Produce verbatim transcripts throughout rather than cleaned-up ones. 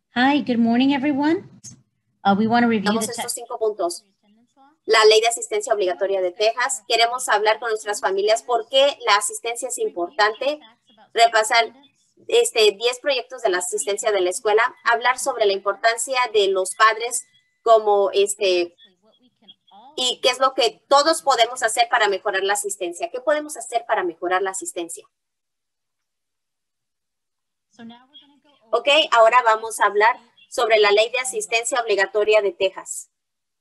Hi, good morning, everyone. Uh, we want to review Vamos the estos cinco puntos. La ley de asistencia obligatoria de Texas. Queremos hablar con nuestras familias por qué la asistencia es importante. Repasar este, diez proyectos de la asistencia de la escuela. Hablar sobre la importancia de los padres como este y qué es lo que todos podemos hacer para mejorar la asistencia. ¿Qué podemos hacer para mejorar la asistencia? Ok, ahora vamos a hablar sobre la ley de asistencia obligatoria de Texas.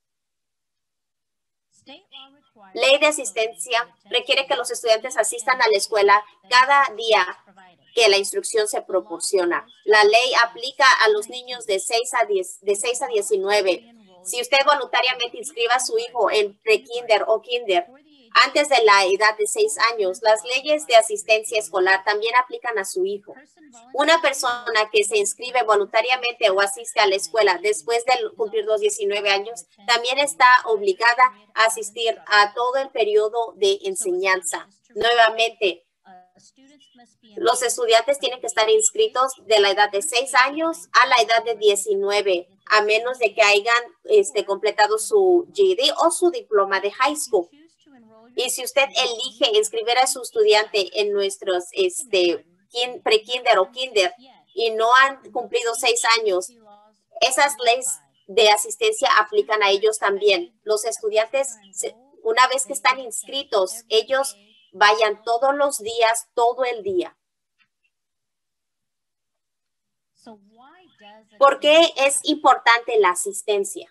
Ley de asistencia requiere que los estudiantes asistan a la escuela cada día que la instrucción se proporciona. La ley aplica a los niños de seis a diez, de seis a diecinueve. Si usted voluntariamente inscriba a su hijo en pre-kinder o kinder antes de la edad de seis años, las leyes de asistencia escolar también aplican a su hijo. Una persona que se inscribe voluntariamente o asiste a la escuela después de cumplir los diecinueve años, también está obligada a asistir a todo el periodo de enseñanza. Nuevamente, los estudiantes tienen que estar inscritos de la edad de seis años a la edad de diecinueve, a menos de que hayan este, completado su G E D o su diploma de high school. Y si usted elige inscribir a su estudiante en nuestros este, pre-kinder o kinder y no han cumplido seis años, esas leyes de asistencia aplican a ellos también. Los estudiantes, una vez que están inscritos, ellos vayan todos los días, todo el día. ¿Por qué es importante la asistencia?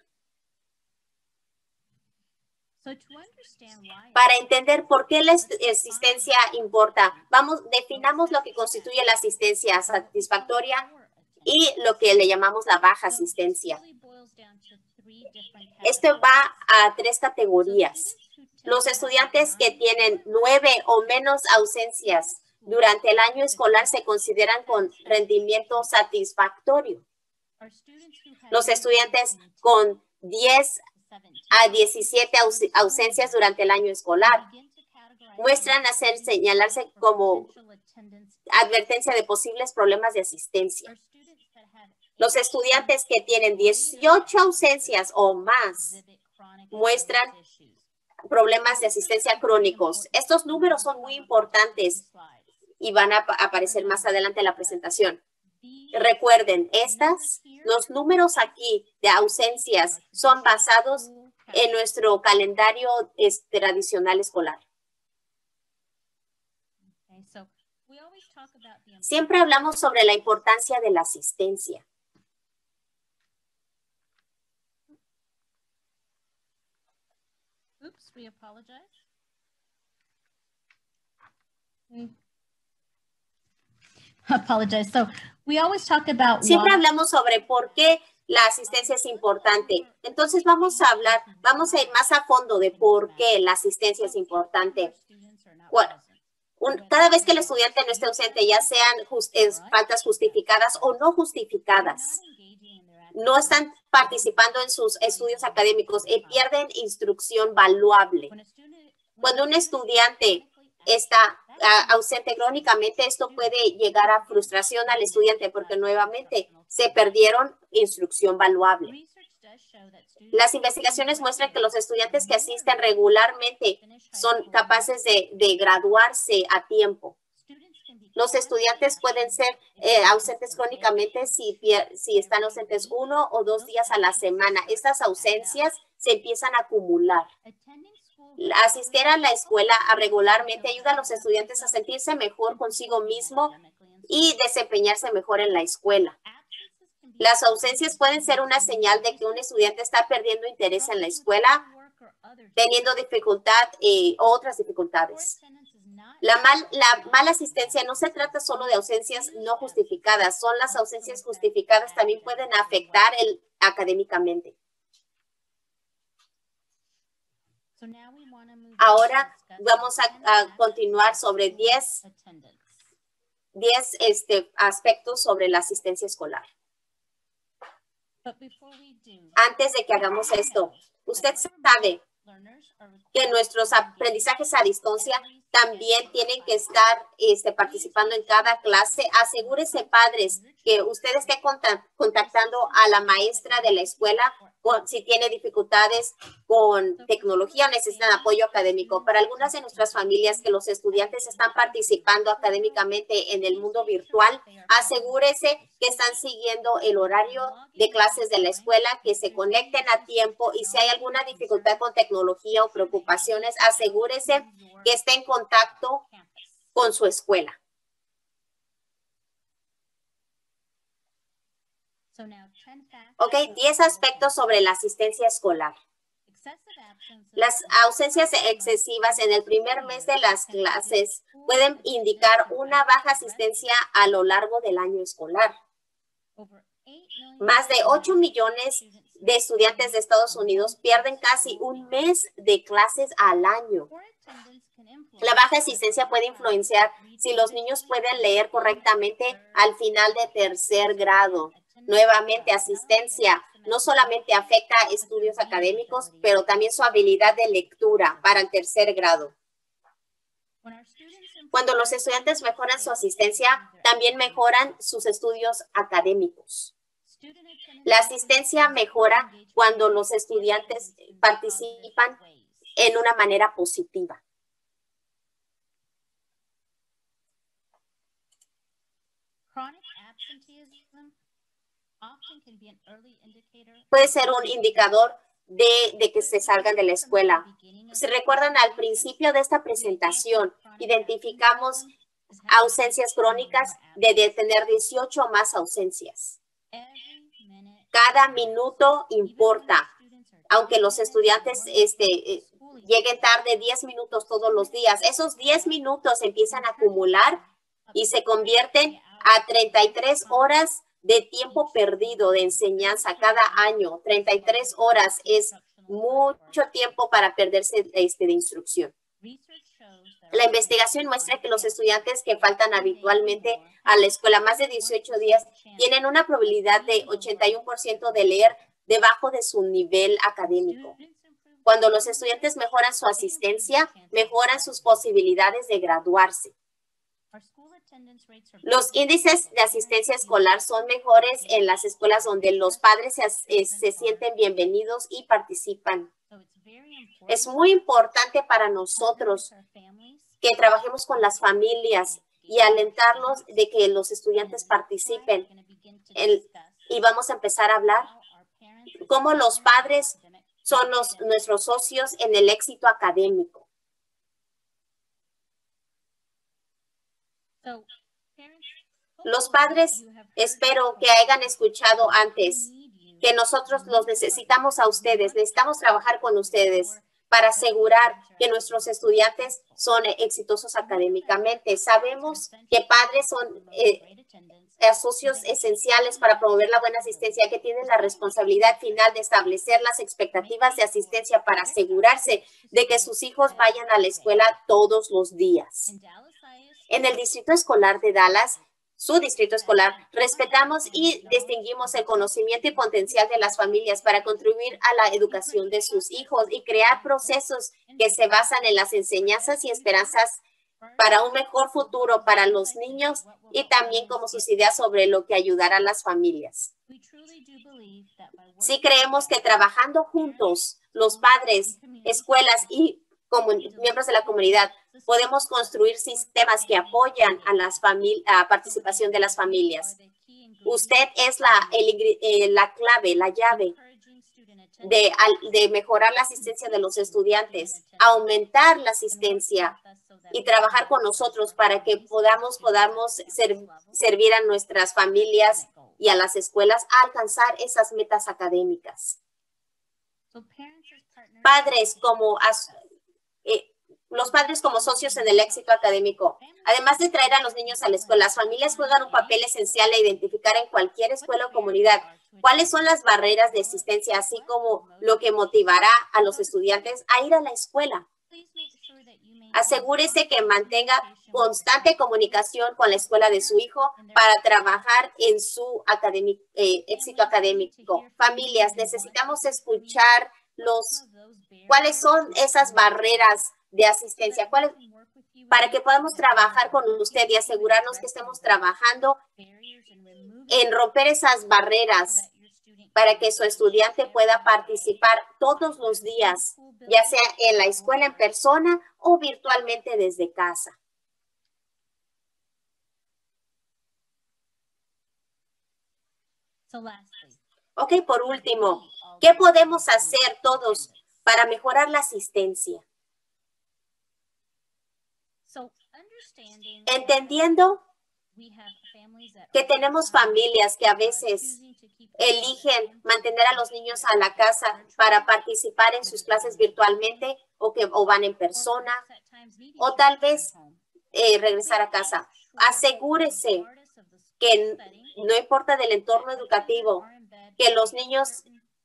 Para entender por qué la asistencia importa, vamos, definamos lo que constituye la asistencia satisfactoria y lo que le llamamos la baja asistencia. Esto va a tres categorías. Los estudiantes que tienen nueve o menos ausencias durante el año escolar se consideran con rendimiento satisfactorio. Los estudiantes con diez a diecisiete aus ausencias durante el año escolar muestran a ser señalarse como advertencia de posibles problemas de asistencia. Los estudiantes que tienen dieciocho ausencias o más muestran problemas de asistencia crónicos. Estos números son muy importantes y van a aparecer más adelante en la presentación. Recuerden, estas, los números aquí de ausencias son basados en nuestro calendario es, tradicional escolar. Siempre hablamos sobre la importancia de la asistencia. Oops, we apologize. Apologize. So we always talk about Siempre why. hablamos sobre por qué la asistencia es importante. Entonces vamos a hablar, vamos a ir más a fondo de por qué la asistencia es importante. Bueno, un, cada vez que el estudiante no esté ausente, ya sean just, es, faltas justificadas o no justificadas, no están participando en sus estudios académicos y pierden instrucción valuable. Cuando un estudiante está uh, ausente crónicamente, esto puede llegar a frustración al estudiante porque nuevamente se perdieron instrucción valuable. Las investigaciones muestran que los estudiantes que asisten regularmente son capaces de, de graduarse a tiempo. Los estudiantes pueden ser eh, ausentes crónicamente si, si están ausentes uno o dos días a la semana. Estas ausencias se empiezan a acumular. Asistir a la escuela a regularmente ayuda a los estudiantes a sentirse mejor consigo mismo y desempeñarse mejor en la escuela. Las ausencias pueden ser una señal de que un estudiante está perdiendo interés en la escuela, teniendo dificultad eh, o otras dificultades. La, mal, la mala asistencia no se trata solo de ausencias no justificadas, son las ausencias justificadas también pueden afectar el, académicamente. Ahora vamos a, a continuar sobre diez, diez este, aspectos sobre la asistencia escolar. Antes de que hagamos esto, usted sabe que nuestros aprendizajes a distancia también tienen que estar este, participando en cada clase. Asegúrese, padres, que usted esté contactando a la maestra de la escuela con, si tiene dificultades con tecnología o necesitan apoyo académico. Para algunas de nuestras familias que los estudiantes están participando académicamente en el mundo virtual, asegúrese que están siguiendo el horario de clases de la escuela, que se conecten a tiempo y si hay alguna dificultad con tecnología o preocupaciones, asegúrese que esté en contacto con su escuela. Ok, diez aspectos sobre la asistencia escolar. Las ausencias excesivas en el primer mes de las clases pueden indicar una baja asistencia a lo largo del año escolar. Más de ocho millones de estudiantes de Estados Unidos pierden casi un mes de clases al año. La baja asistencia puede influenciar si los niños pueden leer correctamente al final de tercer grado. Nuevamente, asistencia no solamente afecta a estudios académicos, pero también su habilidad de lectura para el tercer grado. Cuando los estudiantes mejoran su asistencia, también mejoran sus estudios académicos. La asistencia mejora cuando los estudiantes participan en una manera positiva. Puede ser un indicador de, de que se salgan de la escuela. Si recuerdan, al principio de esta presentación, identificamos ausencias crónicas de, de tener dieciocho o más ausencias. Cada minuto importa. Aunque los estudiantes este, lleguen tarde diez minutos todos los días, esos diez minutos empiezan a acumular y se convierten a treinta y tres horas de tiempo perdido de enseñanza cada año. treinta y tres horas es mucho tiempo para perderse este, de instrucción. La investigación muestra que los estudiantes que faltan habitualmente a la escuela más de dieciocho días tienen una probabilidad de ochenta y uno por ciento de leer debajo de su nivel académico. Cuando los estudiantes mejoran su asistencia, mejoran sus posibilidades de graduarse. Los índices de asistencia escolar son mejores en las escuelas donde los padres se, se sienten bienvenidos y participan. Es muy importante para nosotros que trabajemos con las familias y alentarlos de que los estudiantes participen. El, y vamos a empezar a hablar cómo los padres son los, nuestros socios en el éxito académico. Los padres, espero que hayan escuchado antes que nosotros los necesitamos a ustedes, necesitamos trabajar con ustedes para asegurar que nuestros estudiantes son exitosos académicamente. Sabemos que padres son eh, socios esenciales para promover la buena asistencia, que tienen la responsabilidad final de establecer las expectativas de asistencia para asegurarse de que sus hijos vayan a la escuela todos los días. En el distrito escolar de Dallas, su distrito escolar, respetamos y distinguimos el conocimiento y potencial de las familias para contribuir a la educación de sus hijos y crear procesos que se basan en las enseñanzas y esperanzas para un mejor futuro para los niños y también como sus ideas sobre lo que ayudará a las familias. Sí creemos que trabajando juntos, los padres, escuelas y como miembros de la comunidad, podemos construir sistemas que apoyan a la participación de las familias. Usted es la, el, eh, la clave, la llave de, de mejorar la asistencia de los estudiantes, aumentar la asistencia y trabajar con nosotros para que podamos, podamos ser, servir a nuestras familias y a las escuelas a alcanzar esas metas académicas. Padres como... Eh, los padres como socios en el éxito académico. Además de traer a los niños a la escuela, las familias juegan un papel esencial a identificar en cualquier escuela o comunidad cuáles son las barreras de asistencia, así como lo que motivará a los estudiantes a ir a la escuela. Asegúrese que mantenga constante comunicación con la escuela de su hijo para trabajar en su académico, eh, éxito académico. Familias, necesitamos escuchar los, cuáles son esas barreras de asistencia, cuáles, para que podamos trabajar con usted y asegurarnos que estemos trabajando en romper esas barreras para que su estudiante pueda participar todos los días, ya sea en la escuela en persona o virtualmente desde casa. Ok, por último, ¿qué podemos hacer todos para mejorar la asistencia? Entendiendo que tenemos familias que a veces eligen mantener a los niños a la casa para participar en sus clases virtualmente o que o van en persona o tal vez eh, regresar a casa. Asegúrese que no importa del entorno educativo, que los niños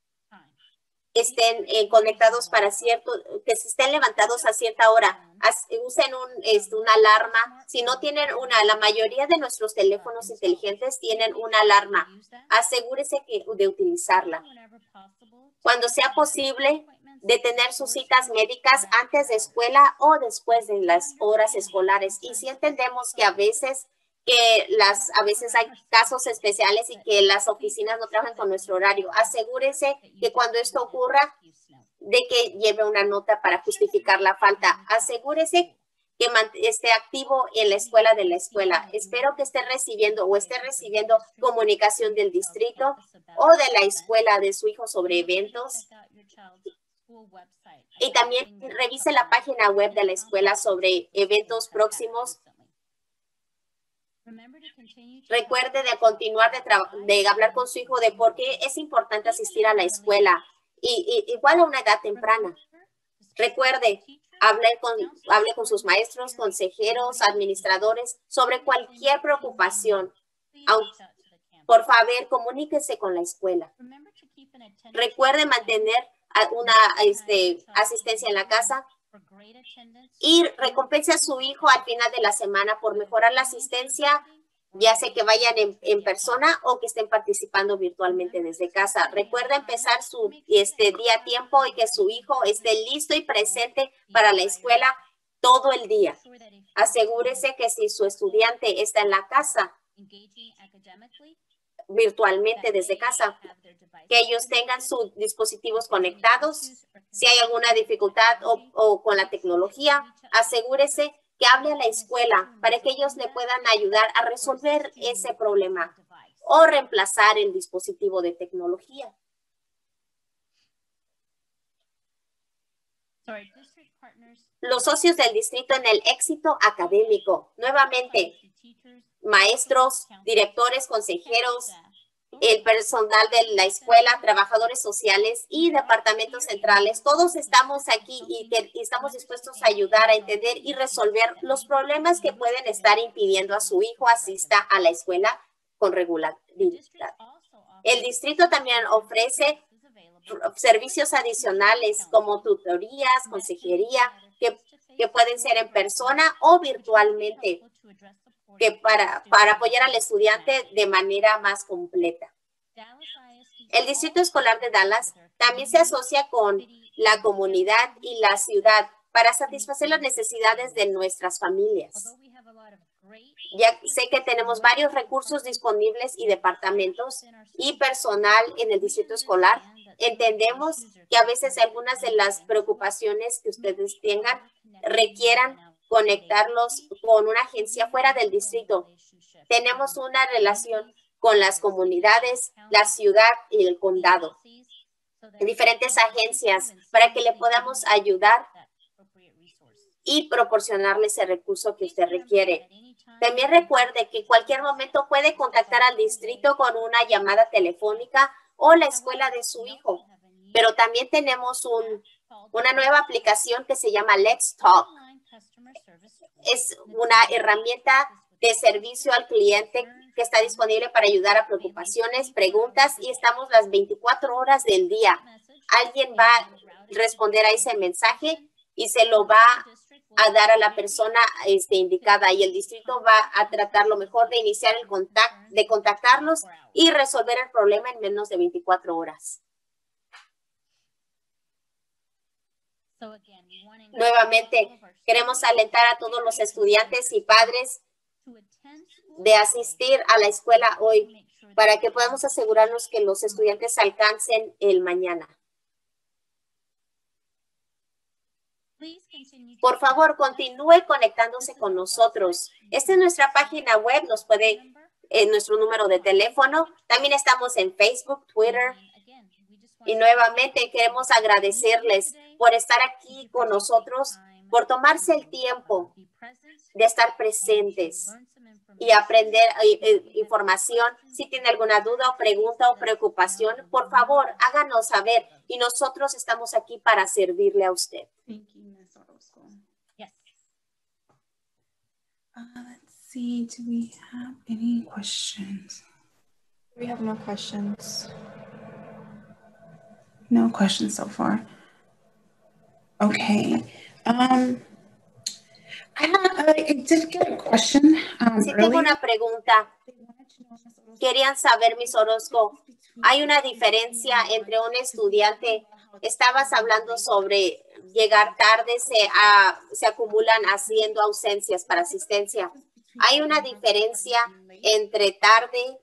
estén eh, conectados para cierto, que se estén levantados a cierta hora, As, usen un, es, una alarma. Si no tienen una, la mayoría de nuestros teléfonos inteligentes tienen una alarma. Asegúrese que, de utilizarla. Cuando sea posible, de tener sus citas médicas antes de escuela o después de las horas escolares. Y si entendemos que a veces que las a veces hay casos especiales y que las oficinas no trabajan con nuestro horario. Asegúrese que cuando esto ocurra, de que lleve una nota para justificar la falta. Asegúrese que esté activo en la escuela de la escuela. Espero que esté recibiendo o esté recibiendo comunicación del distrito o de la escuela de su hijo sobre eventos. Y también revise la página web de la escuela sobre eventos próximos. Recuerde de continuar de, de hablar con su hijo de por qué es importante asistir a la escuela y, y igual a una edad temprana. Recuerde, hable con, hable con sus maestros, consejeros, administradores sobre cualquier preocupación. Aunque, por favor, comuníquese con la escuela. Recuerde mantener una este, asistencia en la casa y recompense a su hijo al final de la semana por mejorar la asistencia, ya sea que vayan en, en persona o que estén participando virtualmente desde casa. Recuerda empezar su este, día a tiempo y que su hijo esté listo y presente para la escuela todo el día. Asegúrese que si su estudiante está en la casa, virtualmente desde casa, que ellos tengan sus dispositivos conectados. Si hay alguna dificultad o, o con la tecnología, asegúrese que hable a la escuela para que ellos le puedan ayudar a resolver ese problema o reemplazar el dispositivo de tecnología. Los socios del distrito en el éxito académico. Nuevamente, maestros, directores, consejeros, el personal de la escuela, trabajadores sociales y departamentos centrales. Todos estamos aquí y, que, y estamos dispuestos a ayudar a entender y resolver los problemas que pueden estar impidiendo a su hijo asista a la escuela con regularidad. El distrito también ofrece servicios adicionales como tutorías, consejería, que, que pueden ser en persona o virtualmente, que para, para apoyar al estudiante de manera más completa. El Distrito Escolar de Dallas también se asocia con la comunidad y la ciudad para satisfacer las necesidades de nuestras familias. Ya sé que tenemos varios recursos disponibles y departamentos y personal en el distrito escolar. Entendemos que a veces algunas de las preocupaciones que ustedes tengan requieran conectarlos con una agencia fuera del distrito. Tenemos una relación con las comunidades, la ciudad y el condado, diferentes agencias para que le podamos ayudar y proporcionarle ese recurso que usted requiere. También recuerde que en cualquier momento puede contactar al distrito con una llamada telefónica o la escuela de su hijo. Pero también tenemos un, una nueva aplicación que se llama Let's Talk. Es una herramienta de servicio al cliente que está disponible para ayudar a preocupaciones, preguntas y estamos las veinticuatro horas del día. Alguien va a responder a ese mensaje y se lo va a dar a la persona este, indicada y el distrito va a tratar lo mejor de iniciar el contacto, de contactarlos y resolver el problema en menos de veinticuatro horas. Nuevamente, queremos alentar a todos los estudiantes y padres de asistir a la escuela hoy para que podamos asegurarnos que los estudiantes alcancen el mañana. Por favor, continúe conectándose con nosotros. Esta es nuestra página web, nos puede, en nuestro número de teléfono. También estamos en Facebook, Twitter. Y nuevamente queremos agradecerles por estar aquí con nosotros, por tomarse el tiempo de estar presentes y aprender eh, información. Si tiene alguna duda o pregunta o preocupación, por favor, háganos saber y nosotros estamos aquí para servirle a usted. Yes. Uh, let's see, do we have any questions? We have no questions. No questions so far. Okay. Um, I, have, I did get a question um, Si tengo earlier. una pregunta, querían saber, Miss Orozco, hay una diferencia entre un estudiante, estabas hablando sobre llegar tarde, se, a, se acumulan haciendo ausencias para asistencia. Hay una diferencia entre tarde,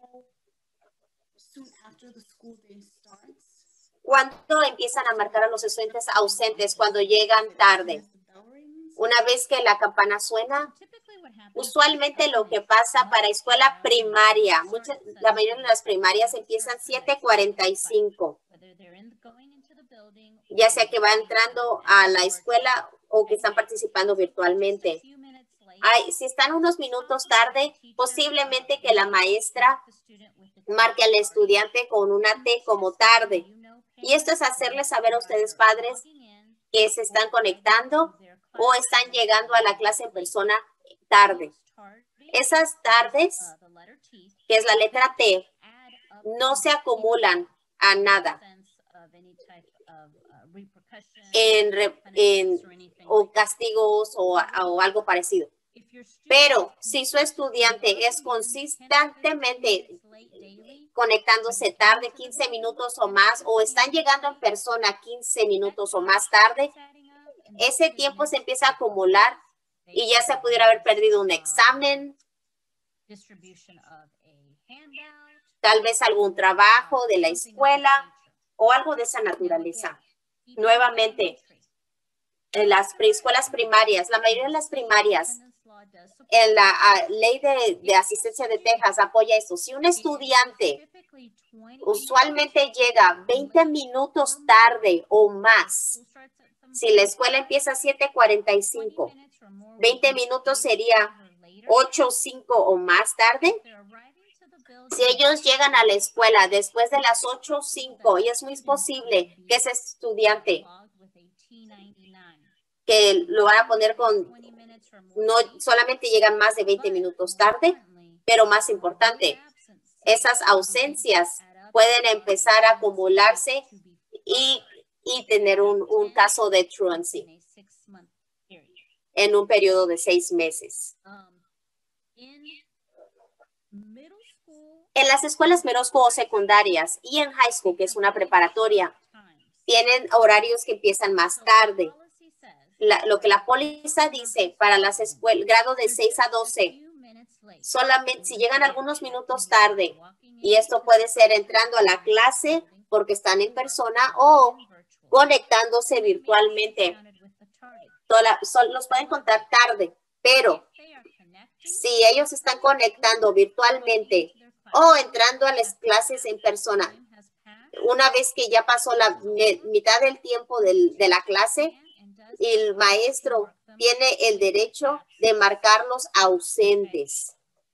cuando empiezan a marcar a los estudiantes ausentes, cuando llegan tarde. Una vez que la campana suena, usualmente lo que pasa para escuela primaria, muchas, la mayoría de las primarias empiezan siete cuarenta y cinco. Ya sea que va entrando a la escuela o que están participando virtualmente. Ay, si están unos minutos tarde, posiblemente que la maestra marque al estudiante con una T como tarde. Y esto es hacerles saber a ustedes, padres, que se están conectando o están llegando a la clase en persona tarde. Esas tardes, que es la letra T, no se acumulan a nada en, en o castigos o, o algo parecido. Pero si su estudiante es consistentemente conectándose tarde, quince minutos o más, o están llegando en persona quince minutos o más tarde, ese tiempo se empieza a acumular y ya se pudiera haber perdido un examen, tal vez algún trabajo de la escuela o algo de esa naturaleza. Nuevamente, en las escuelas primarias, la mayoría de las primarias, en la uh, ley de, de asistencia de Texas apoya esto. Si un estudiante usualmente llega veinte minutos tarde o más, si la escuela empieza a siete cuarenta y cinco, veinte minutos sería ocho o cinco o más tarde. Si ellos llegan a la escuela después de las ocho o cinco, y es muy posible que ese estudiante que lo van a poner con, no solamente llegan más de veinte minutos tarde, pero más importante, esas ausencias pueden empezar a acumularse y, y tener un, un caso de truancy en un periodo de seis meses. En las escuelas middle school o secundarias y en high school, que es una preparatoria, tienen horarios que empiezan más tarde. La, lo que la póliza dice para las escuelas, grado de seis a doce, solamente si llegan algunos minutos tarde, y esto puede ser entrando a la clase porque están en persona o conectándose virtualmente, toda, sol, los pueden contar tarde, pero si ellos están conectando virtualmente o entrando a las clases en persona, una vez que ya pasó la mitad del tiempo del, de la clase, el maestro tiene el derecho de marcarlos ausentes.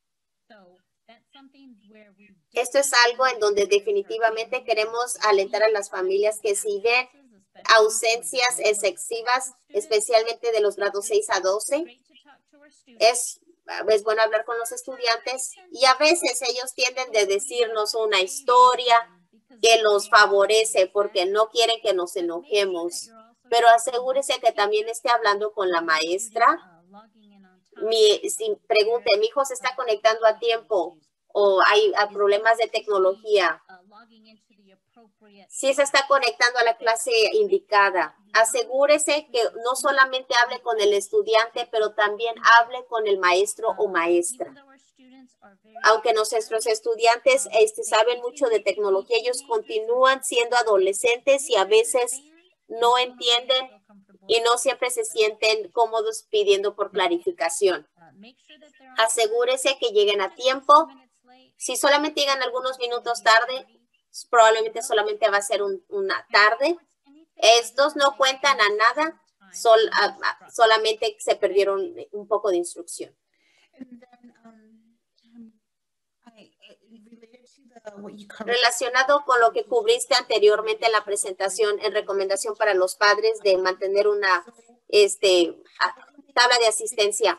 Esto es algo en donde definitivamente queremos alentar a las familias que si ven ausencias excesivas, especialmente de los grados seis a doce, es, es bueno hablar con los estudiantes y a veces ellos tienden de decirnos una historia que los favorece porque no quieren que nos enojemos. Pero asegúrese que también esté hablando con la maestra. Mi, si pregunte, mi hijo se está conectando a tiempo o hay, hay problemas de tecnología si se está conectando a la clase indicada. Asegúrese que no solamente hable con el estudiante, pero también hable con el maestro o maestra. Aunque nuestros estudiantes este, saben mucho de tecnología, ellos continúan siendo adolescentes y a veces no entienden y no siempre se sienten cómodos pidiendo por clarificación. Asegúrese que lleguen a tiempo. Si solamente llegan algunos minutos tarde, probablemente solamente va a ser un, una tarde. Estos no cuentan a nada, sol, a, a, solamente se perdieron un poco de instrucción. Relacionado con lo que cubriste anteriormente en la presentación, en recomendación para los padres de mantener una este, tabla de asistencia.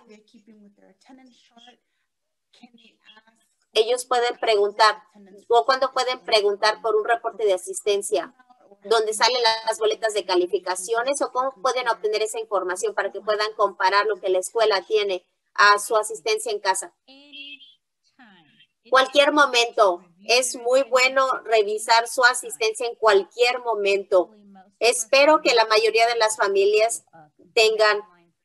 Ellos pueden preguntar, o cuando pueden preguntar por un reporte de asistencia, donde salen las boletas de calificaciones, o cómo pueden obtener esa información para que puedan comparar lo que la escuela tiene a su asistencia en casa. Cualquier momento. Es muy bueno revisar su asistencia en cualquier momento. Espero que la mayoría de las familias tengan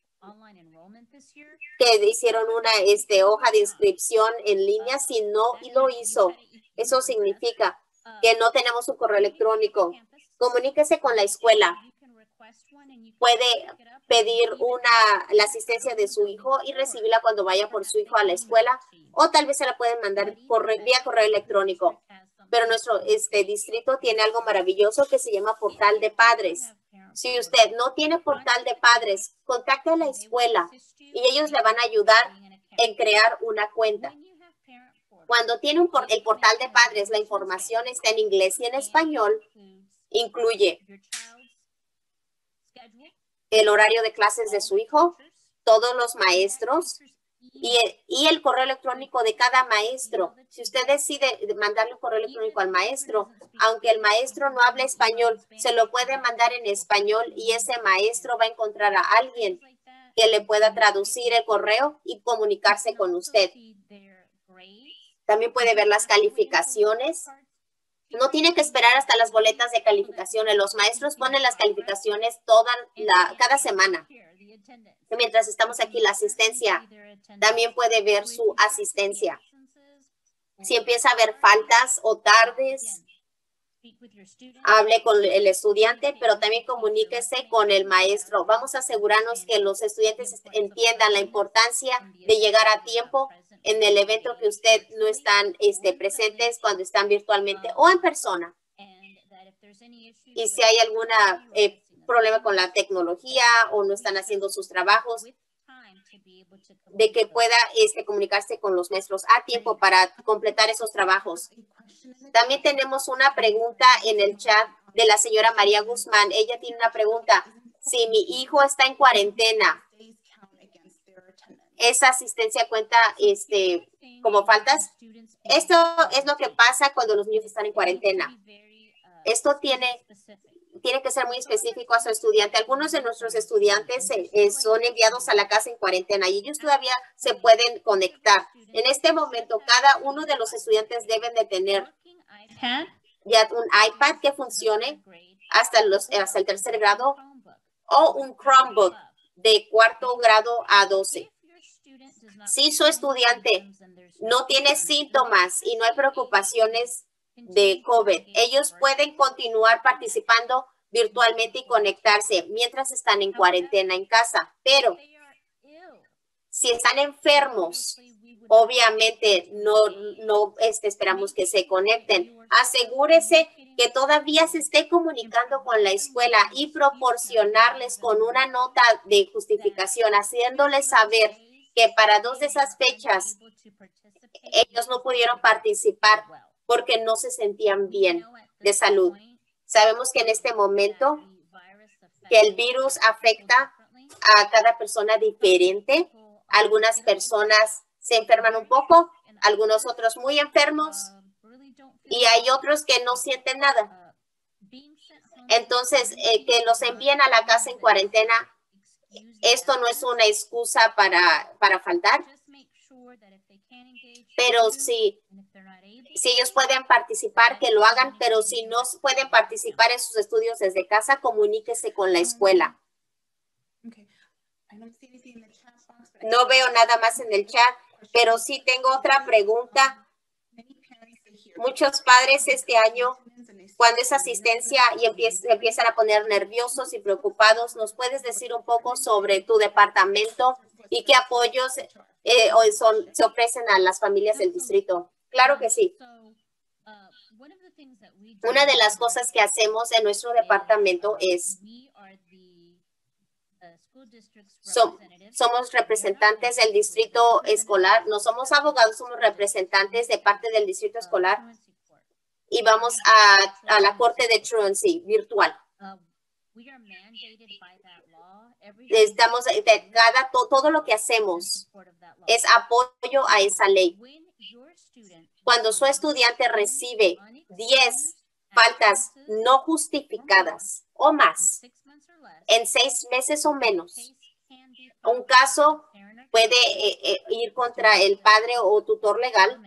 que hicieron una este, hoja de inscripción en línea. Si no lo hizo, eso significa que no tenemos un correo electrónico. Comuníquese con la escuela. Puede pedir una, la asistencia de su hijo y recibirla cuando vaya por su hijo a la escuela, o tal vez se la pueden mandar por vía correo electrónico. Pero nuestro este, distrito tiene algo maravilloso que se llama Portal de Padres. Si usted no tiene Portal de Padres, contacte a la escuela y ellos le van a ayudar en crear una cuenta. Cuando tiene un, el Portal de Padres, la información está en inglés y en español. Incluye el horario de clases de su hijo, todos los maestros y el, y el correo electrónico de cada maestro. Si usted decide mandarle un correo electrónico al maestro, aunque el maestro no hable español, se lo puede mandar en español y ese maestro va a encontrar a alguien que le pueda traducir el correo y comunicarse con usted. También puede ver las calificaciones. No tiene que esperar hasta las boletas de calificaciones. Los maestros ponen las calificaciones toda la, cada semana. Mientras estamos aquí, la asistencia. También puede ver su asistencia. Si empieza a haber faltas o tardes, hable con el estudiante, pero también comuníquese con el maestro. Vamos a asegurarnos que los estudiantes entiendan la importancia de llegar a tiempo en el evento que usted no están este, presentes cuando están virtualmente o en persona. Y si hay algún eh, problema con la tecnología o no están haciendo sus trabajos, de que pueda este, comunicarse con los maestros a tiempo para completar esos trabajos. También tenemos una pregunta en el chat de la señora María Guzmán. Ella tiene una pregunta. Si mi hijo está en cuarentena, ¿esa asistencia cuenta este, como faltas? Esto es lo que pasa cuando los niños están en cuarentena. Esto tiene, tiene que ser muy específico a su estudiante. Algunos de nuestros estudiantes eh, son enviados a la casa en cuarentena y ellos todavía se pueden conectar. En este momento, cada uno de los estudiantes deben de tener ya un iPad que funcione hasta, los, hasta el tercer grado o un Chromebook de cuarto grado a doce. Si su estudiante no tiene síntomas y no hay preocupaciones de COVID, ellos pueden continuar participando virtualmente y conectarse mientras están en cuarentena en casa. Pero si están enfermos, obviamente no, no este, esperamos que se conecten. Asegúrese que todavía se esté comunicando con la escuela y proporcionarles con una nota de justificación, haciéndoles saber que para dos de esas fechas ellos no pudieron participar porque no se sentían bien de salud. Sabemos que en este momento que el virus afecta a cada persona diferente. Algunas personas se enferman un poco, algunos otros muy enfermos y hay otros que no sienten nada. Entonces, eh, que los envíen a la casa en cuarentena, esto no es una excusa para, para faltar. Pero si, si ellos pueden participar, que lo hagan, pero si no pueden participar en sus estudios desde casa, comuníquese con la escuela. No veo nada más en el chat, pero sí tengo otra pregunta. Muchos padres este año, cuando es asistencia y empiezan, empiezan a poner nerviosos y preocupados, ¿nos puedes decir un poco sobre tu departamento y qué apoyos eh, hoy son, se ofrecen a las familias del distrito? Claro que sí. Una de las cosas que hacemos en nuestro departamento es Som, somos representantes del distrito escolar, no somos abogados, somos representantes de parte del distrito escolar y vamos a, a la corte de truancy virtual. Estamos de cada, to, todo lo que hacemos es apoyo a esa ley. Cuando su estudiante recibe diez faltas no justificadas o más en seis meses o menos, un caso puede eh, eh, ir contra el padre o tutor legal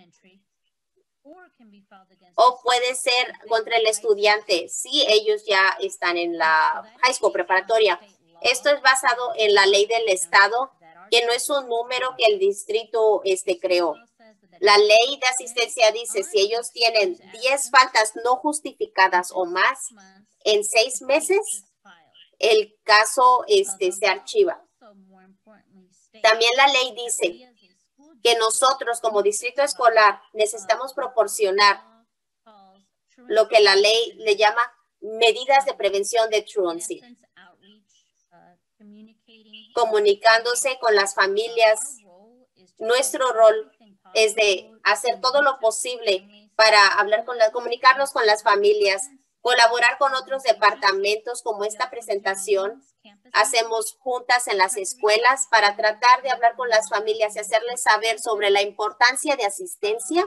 o puede ser contra el estudiante si ellos ya están en la high school preparatoria. Esto es basado en la ley del estado, que no es un número que el distrito este, creó. La ley de asistencia dice si ellos tienen diez faltas no justificadas o más en seis meses, el caso este, se archiva. También la ley dice que nosotros como distrito escolar necesitamos proporcionar lo que la ley le llama medidas de prevención de truancy, comunicándose con las familias. Nuestro rol es de hacer todo lo posible para hablar con la, comunicarnos con las familias, colaborar con otros departamentos como esta presentación. Hacemos juntas en las escuelas para tratar de hablar con las familias y hacerles saber sobre la importancia de asistencia,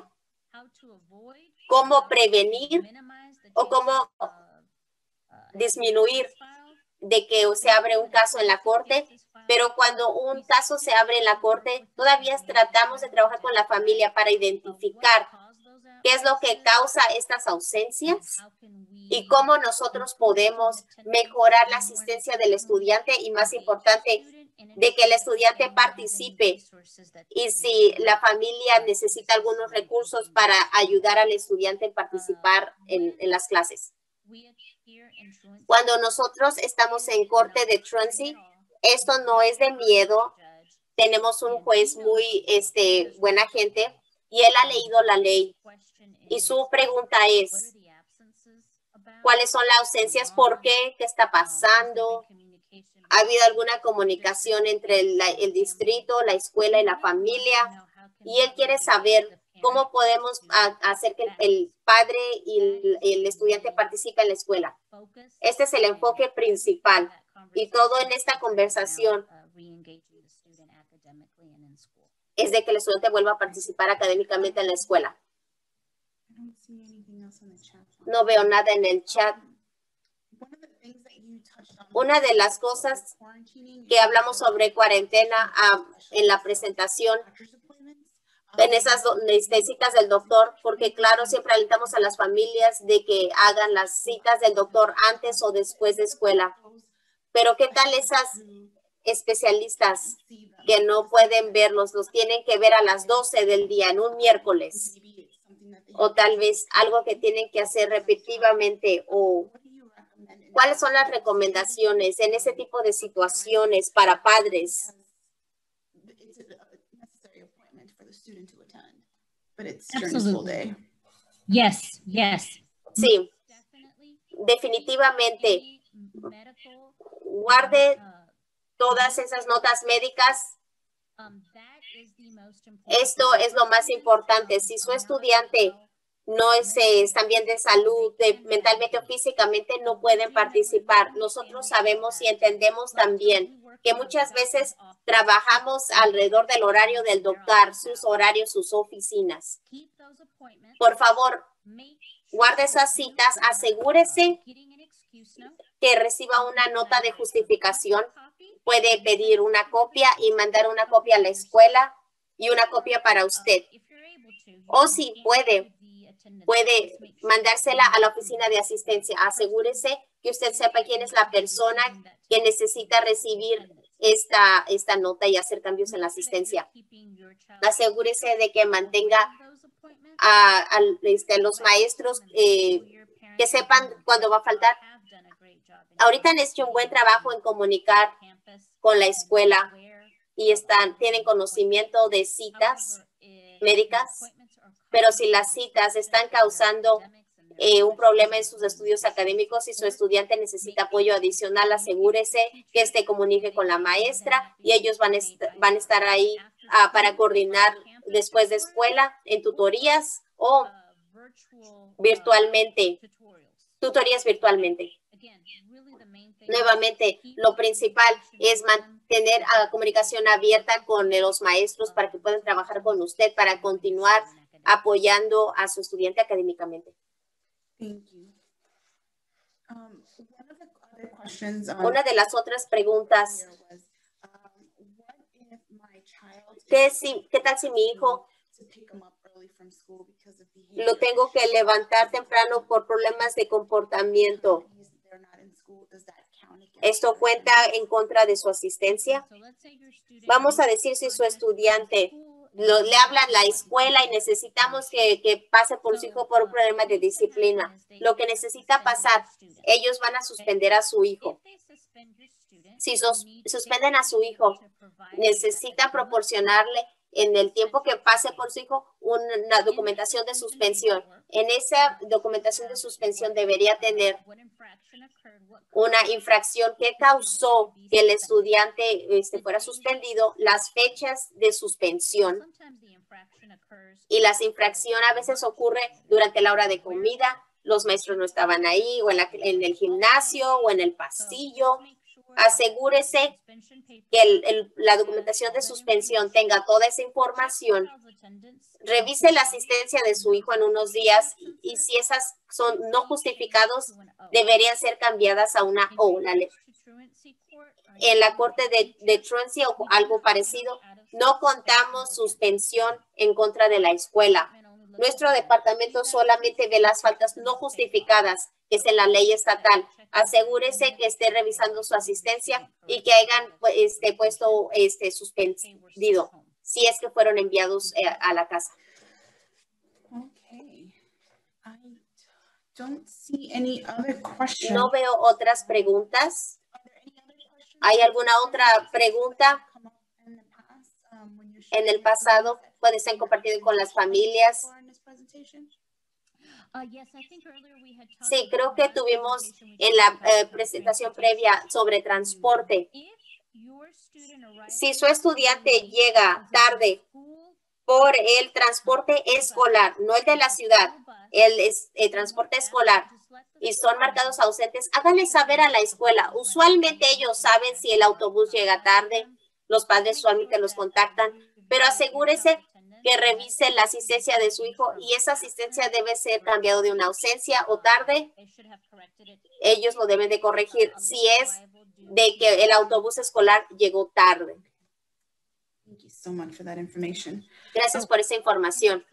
cómo prevenir o cómo disminuir de que se abre un caso en la corte. Pero cuando un caso se abre en la corte, todavía tratamos de trabajar con la familia para identificar qué es lo que causa estas ausencias y cómo nosotros podemos mejorar la asistencia del estudiante y, más importante, de que el estudiante participe. Y si la familia necesita algunos recursos para ayudar al estudiante a participar en, en las clases. Cuando nosotros estamos en corte de truancy, esto no es de miedo. Tenemos un juez muy este, buena gente y él ha leído la ley. Y su pregunta es, ¿cuáles son las ausencias? ¿Por qué? ¿Qué está pasando? ¿Ha habido alguna comunicación entre el, el distrito, la escuela y la familia? Y él quiere saber cómo podemos a, hacer que el, el padre y el, el estudiante participen en la escuela. Este es el enfoque principal. Y todo en esta conversación es de que el estudiante vuelva a participar académicamente en la escuela. No veo nada en el chat. Una de las cosas que hablamos sobre cuarentena uh, en la presentación, en esas citas del doctor, porque claro, siempre alentamos a las familias de que hagan las citas del doctor antes o después de escuela. Pero ¿qué tal esas especialistas que no pueden verlos? Los tienen que ver a las doce del día en un miércoles. O tal vez algo que tienen que hacer repetitivamente. O ¿cuáles son las recomendaciones en ese tipo de situaciones para padres? Absolutely. Yes, yes. Sí, definitivamente. Guarde todas esas notas médicas. Esto es lo más importante. Si su estudiante no es, eh, están bien de salud, de, mentalmente o físicamente, no pueden participar. Nosotros sabemos y entendemos también que muchas veces trabajamos alrededor del horario del doctor, sus horarios, sus oficinas. Por favor, guarde esas citas, asegúrese que reciba una nota de justificación. Puede pedir una copia y mandar una copia a la escuela. y una copia para usted. O si puede, puede mandársela a la oficina de asistencia. Asegúrese que usted sepa quién es la persona que necesita recibir esta, esta nota y hacer cambios en la asistencia. Asegúrese de que mantenga a, a este, los maestros eh, que sepan cuándo va a faltar. Ahorita han hecho un buen trabajo en comunicar con la escuela y están, tienen conocimiento de citas médicas, pero si las citas están causando eh, un problema en sus estudios académicos y su estudiante necesita apoyo adicional, asegúrese que este comunique con la maestra y ellos van a, est van a estar ahí uh, para coordinar después de escuela en tutorías o virtualmente, tutorías virtualmente. Nuevamente, lo principal es mantener uh, comunicación abierta con los maestros para que puedan trabajar con usted para continuar apoyando a su estudiante académicamente. Thank you. Um, one of the other questions on Una de las otras preguntas, was, um, what if my child ¿qué, si, ¿qué tal si mi hijo to pick them up early from school because of behavior? lo tengo que levantar temprano por problemas de comportamiento? They're not in school. Does that count against ¿Esto cuenta en contra de su asistencia? Vamos a decir si su estudiante lo, le hablan la escuela y necesitamos que, que pase por su hijo por un problema de disciplina. Lo que necesita pasar, ellos van a suspender a su hijo. Si sus, suspenden a su hijo, necesitan proporcionarle en el tiempo que pase por su hijo una documentación de suspensión. En esa documentación de suspensión debería tener una infracción que causó que el estudiante este, fuera suspendido, las fechas de suspensión. Y las infracciones a veces ocurre durante la hora de comida, los maestros no estaban ahí, o en, la, en el gimnasio, o en el pasillo. Asegúrese que el, el, la documentación de suspensión tenga toda esa información. Revise la asistencia de su hijo en unos días y, y si esas son no justificados, deberían ser cambiadas a una O. La en la corte de, de truancy o algo parecido, no contamos suspensión en contra de la escuela. Nuestro departamento solamente ve las faltas no justificadas, que es en la ley estatal. Asegúrese que esté revisando su asistencia y que hayan este, puesto este, suspendido si es que fueron enviados eh, a la casa. Okay. I don't see any other questions. No veo otras preguntas. ¿Hay alguna otra pregunta en el pasado? Puede ser compartido con las familias. Sí, creo que tuvimos en la eh, presentación previa sobre transporte. Si su estudiante llega tarde por el transporte escolar, no el de la ciudad, el, es, el transporte escolar, y son marcados ausentes, háganle saber a la escuela. Usualmente ellos saben si el autobús llega tarde, los padres usualmente los contactan, pero asegúrese que revise la asistencia de su hijo y esa asistencia debe ser cambiado de una ausencia o tarde. Ellos lo deben de corregir si es de que el autobús escolar llegó tarde. Thank you so much for that information. Gracias por esa información.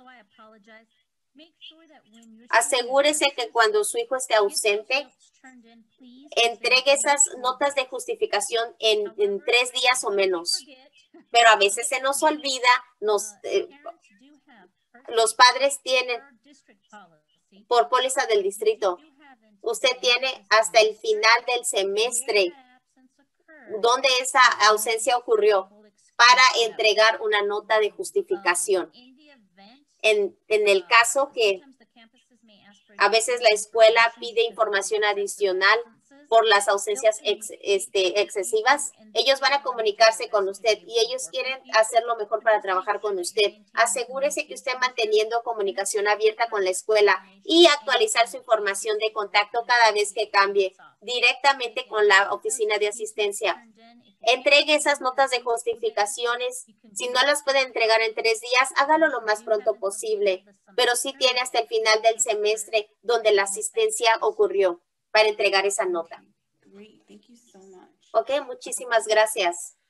Asegúrese que cuando su hijo esté ausente, entregue esas notas de justificación en, en tres días o menos. Pero a veces se nos olvida, nos, eh, los padres tienen por póliza del distrito. Usted tiene hasta el final del semestre donde esa ausencia ocurrió para entregar una nota de justificación. En, en el caso que a veces la escuela pide información adicional por las ausencias ex, este, excesivas, ellos van a comunicarse con usted y ellos quieren hacerlo mejor para trabajar con usted. Asegúrese que esté manteniendo comunicación abierta con la escuela y actualizar su información de contacto cada vez que cambie directamente con la oficina de asistencia. Entregue esas notas de justificaciones. Si no las puede entregar en tres días, hágalo lo más pronto posible. Pero sí tiene hasta el final del semestre donde la asistencia ocurrió para entregar esa nota. Ok, muchísimas gracias.